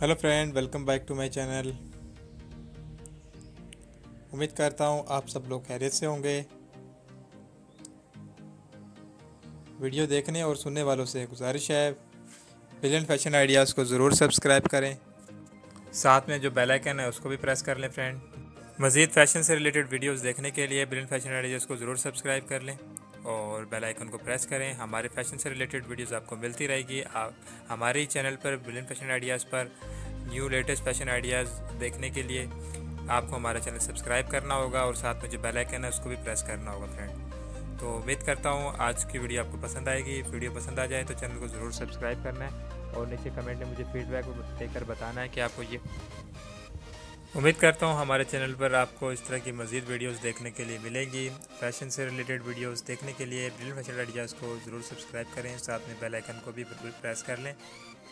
Hello friend, welcome back to my channel. उम्मीद करता हूँ आप सब लोग खैरियत से होंगे। वीडियो देखने और सुनने वालों से गुजारिश है, ब्रिलियंट फैशन आइडियाज़ को ज़रूर सब्सक्राइब करें, साथ में जो बेल आइकन है उसको भी प्रेस कर लें फ्रेंड। मज़ीद फैशन से रिलेटेड वीडियोस देखने के लिए ब्रिलियंट फैशन आइडियाज़ को ज़रूर सब्सक्राइब कर लें और बेल आइकन को प्रेस करें। हमारे फैशन से रिलेटेड वीडियोस आपको मिलती रहेगी। आप हमारे ही चैनल पर ब्रिलियंट फैशन आइडियाज़ पर न्यू लेटेस्ट फैशन आइडियाज़ देखने के लिए आपको हमारा चैनल सब्सक्राइब करना होगा और साथ में जो बेल आइकन है उसको भी प्रेस करना होगा फ्रेंड। तो उम्मीद करता हूँ आज की वीडियो आपको पसंद आएगी। वीडियो पसंद आ जाए तो चैनल को ज़रूर सब्सक्राइब करना है और नीचे कमेंट में मुझे फीडबैक देकर बताना है कि आपको ये। उम्मीद करता हूँ हमारे चैनल पर आपको इस तरह की मज़ीद वीडियोस देखने के लिए मिलेंगी। फैशन से रिलेटेड वीडियोस देखने के लिए ब्रिलियंट फैशन आइडियाज़ को ज़रूर सब्सक्राइब करें, साथ में बेल आइकन को भी प्रेस कर लें।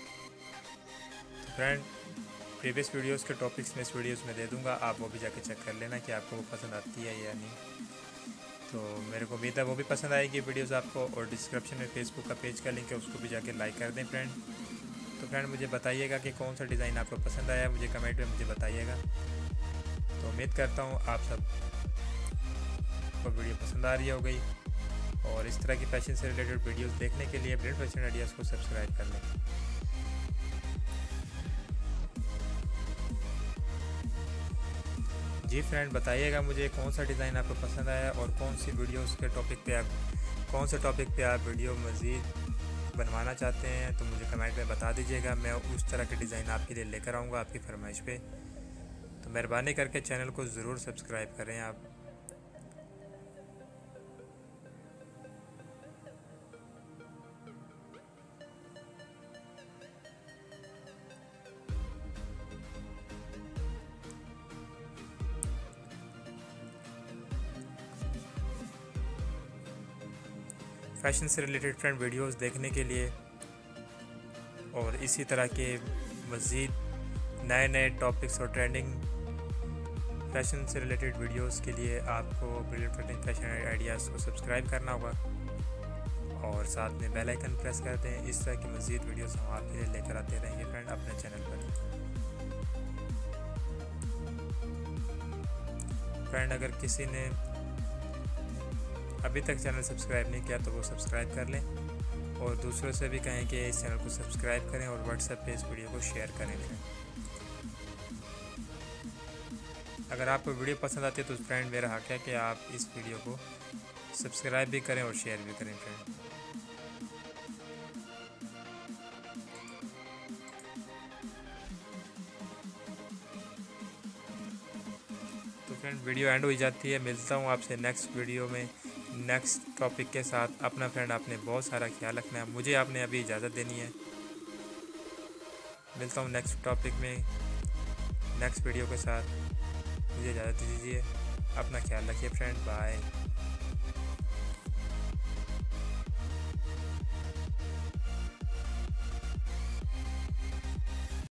तो फ्रेंड, प्रीवियस वीडियोस के टॉपिक्स में इस वीडियोस में दे दूंगा, आप वो भी जाके चेक कर लेना कि आपको वो पसंद आती है या नहीं। तो मेरे को उम्मीद है वो भी पसंद आएगी वीडियोस आपको। और डिस्क्रिप्शन में फेसबुक का पेज का लिंक है, उसको भी जाके लाइक कर दें फ्रेंड। तो फ्रेंड, मुझे बताइएगा कि कौन सा डिज़ाइन आपको पसंद आया, मुझे कमेंट में मुझे बताइएगा। तो उम्मीद करता हूँ आप सब को वीडियो पसंद आ रही हो गई और इस तरह की फैशन से रिलेटेड वीडियोस देखने के लिए ब्रिलियंट फैशन आइडियाज़ को सब्सक्राइब कर लें। जी फ्रेंड, बताइएगा मुझे कौन सा डिज़ाइन आपको पसंद आया और कौन सी वीडियोस के टॉपिक पे आप कौन से टॉपिक पे आप वीडियो मज़ीद बनवाना चाहते हैं, तो मुझे कमेंट में बता दीजिएगा। मैं उस तरह के डिज़ाइन आपके लिए लेकर आऊँगा आपकी फरमाइश पे। तो मेहरबानी करके चैनल को ज़रूर सब्सक्राइब करें आप। फैशन से रिलेटेड फ्रेंड वीडियोस देखने के लिए और इसी तरह के मज़ीद नए नए टॉपिक्स और ट्रेंडिंग फैशन से रिलेटेड वीडियोस के लिए आपको ब्रिलियंट फैशन आइडियाज़ को सब्सक्राइब करना होगा और साथ में बेल आइकन प्रेस कर दें। इस तरह की मज़ीद वीडियोस हम आपके लिए लेकर आते रहेंगे फ्रेंड अपने चैनल पर। फ्रेंड, अगर किसी ने अभी तक चैनल सब्सक्राइब नहीं किया तो वो सब्सक्राइब कर लें और दूसरों से भी कहें कि इस चैनल को सब्सक्राइब करें और व्हाट्सएप पे इस वीडियो को शेयर करें फ्रेंड। अगर आपको वीडियो पसंद आती है तो फ्रेंड मेरा हक है कि आप इस वीडियो को सब्सक्राइब भी करें और शेयर भी करें फ्रेंड। तो फ्रेंड, वीडियो एंड हो जाती है। मिलता हूँ आपसे नेक्स्ट वीडियो में नेक्स्ट टॉपिक के साथ। अपना फ्रेंड आपने बहुत सारा ख्याल रखना है, मुझे आपने अभी इजाज़त देनी है। मिलता हूँ नेक्स्ट टॉपिक में नेक्स्ट वीडियो के साथ। मुझे इजाज़त दीजिए। अपना ख्याल रखिए फ्रेंड, बाय।